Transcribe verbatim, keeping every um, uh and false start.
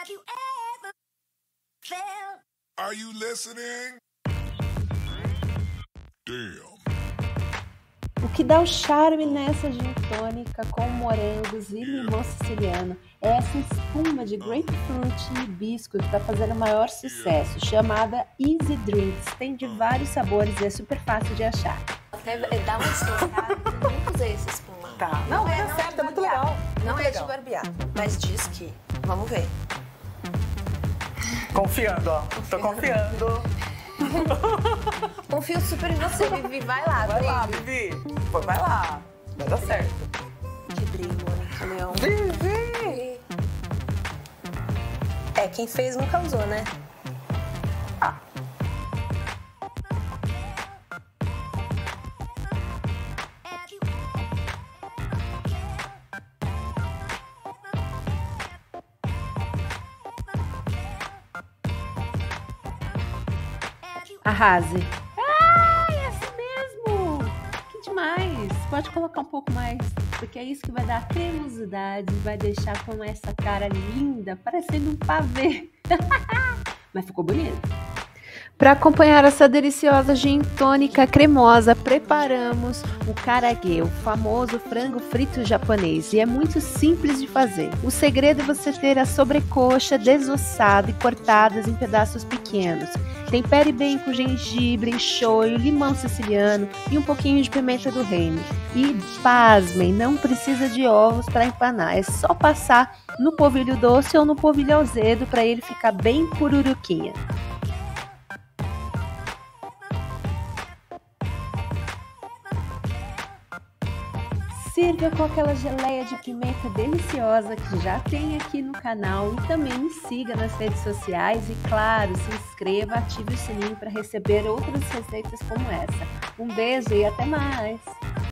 Have you ever felt? Are you listening? Damn. O que dá o charme nessa gin tônica com morangos e limão siciliano é essa espuma de grapefruit e hibisco que está fazendo o maior sucesso, chamada Easy Drinks. Tem de vários sabores e é super fácil de achar. Até dá uma descontada, eu nunca usei essa espuma. Tá. Não, Não é, tá não certo, é de é muito barbear. legal. Não Muito é de legal. barbear, mas diz que... Vamos ver. Confiando, ó. Tô confiando. Confio super em você, Vivi. Vai lá, Vai lá, brilho. Vivi. Pô, vai lá. Vai dar certo. Que brilho, Mônica Leão. Vivi! É, quem fez nunca usou, né? Ah. Arrase! Ai, é assim mesmo! Que demais! Pode colocar um pouco mais, porque é isso que vai dar a cremosidade, vai deixar com essa cara linda, parecendo um pavê. Mas ficou bonito. Para acompanhar essa deliciosa gin tônica cremosa, preparamos o karaage, o famoso frango frito japonês, e é muito simples de fazer. O segredo é você ter a sobrecoxa desossada e cortadas em pedaços pequenos. Tempere bem com gengibre, shoyu, limão siciliano e um pouquinho de pimenta do reino. E pasmem, não precisa de ovos para empanar, é só passar no polvilho doce ou no polvilho azedo para ele ficar bem pururuquinha. Sirva com aquela geleia de pimenta deliciosa que já tem aqui no canal e também me siga nas redes sociais e, claro, se inscreva, ative o sininho para receber outras receitas como essa. Um beijo e até mais!